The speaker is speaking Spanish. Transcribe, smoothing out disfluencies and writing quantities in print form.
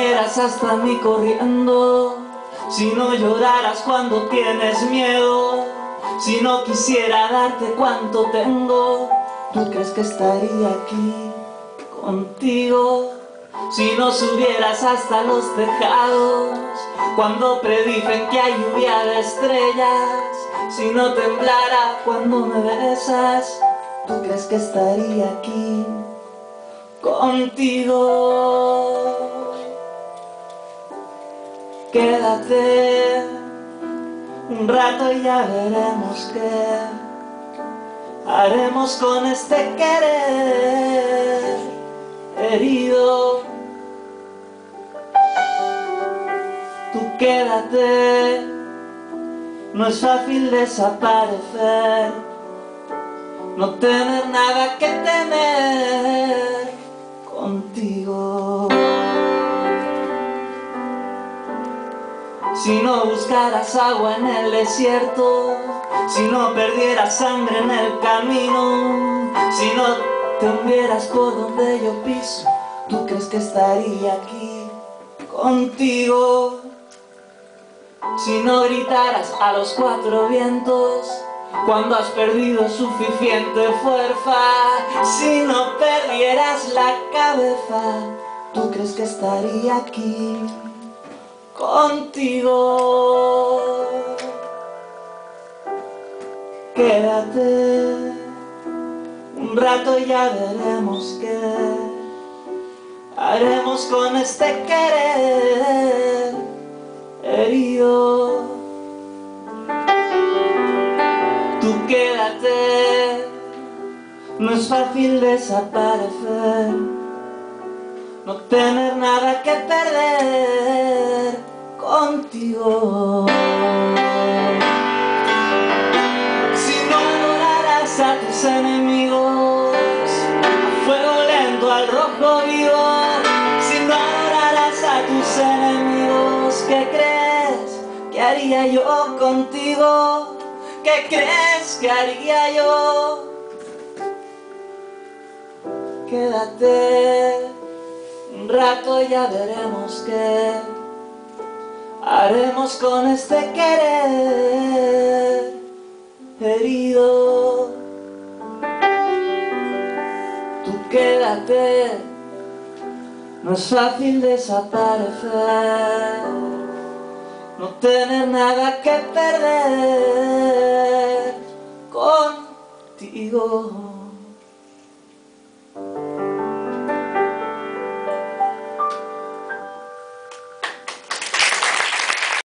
vinieras hasta mí corriendo, si no lloraras cuando tienes miedo, si no quisiera darte cuanto tengo, ¿tú crees que estaría aquí contigo? Si no subieras hasta los tejados cuando predicen que hay lluvia de estrellas, si no temblara cuando me besas, ¿tú crees que estaría aquí contigo? Quédate un rato y ya veremos qué haremos con este querer herido. Tú quédate, no es fácil desaparecer, no tener nada que temer contigo. Si no buscaras agua en el desierto, si no perdieras sangre en el camino, si no te hundieras por donde yo piso, ¿tú crees que estaría aquí contigo? Si no gritaras a los cuatro vientos cuando has perdido suficiente fuerza, si no perdieras la cabeza, ¿tú crees que estaría aquí contigo? Quédate un rato y ya veremos qué haremos con este querer herido. Tú quédate, no es fácil desaparecer, no tener nada que perder contigo. Si no adoraras a tus enemigos, a fuego lento, al rojo vivo, si no adoraras a tus enemigos, ¿qué crees que haría yo contigo? ¿Qué crees que haría yo? Quédate un rato y ya veremos qué haremos con este querer herido. Tú quédate, no es fácil desaparecer, no tener nada que perder contigo.